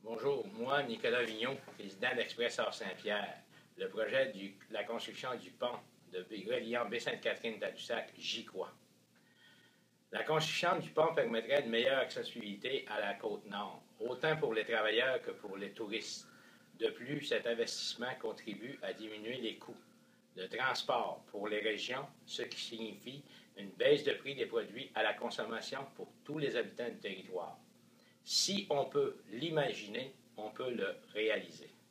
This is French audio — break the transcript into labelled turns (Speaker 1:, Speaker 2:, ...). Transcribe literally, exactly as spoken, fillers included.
Speaker 1: Bonjour, moi, Nicolas Vigneault, président d'Express Hors-Saint-Pierre. Le projet de la construction du pont de reliant Baie-Sainte-Catherine-Tadoussac, j'y crois. La construction du pont permettrait une meilleure accessibilité à la Côte-Nord, autant pour les travailleurs que pour les touristes. De plus, cet investissement contribue à diminuer les coûts de transport pour les régions, ce qui signifie une baisse de prix des produits à la consommation pour tous les habitants du territoire. Si on peut l'imaginer, on peut le réaliser.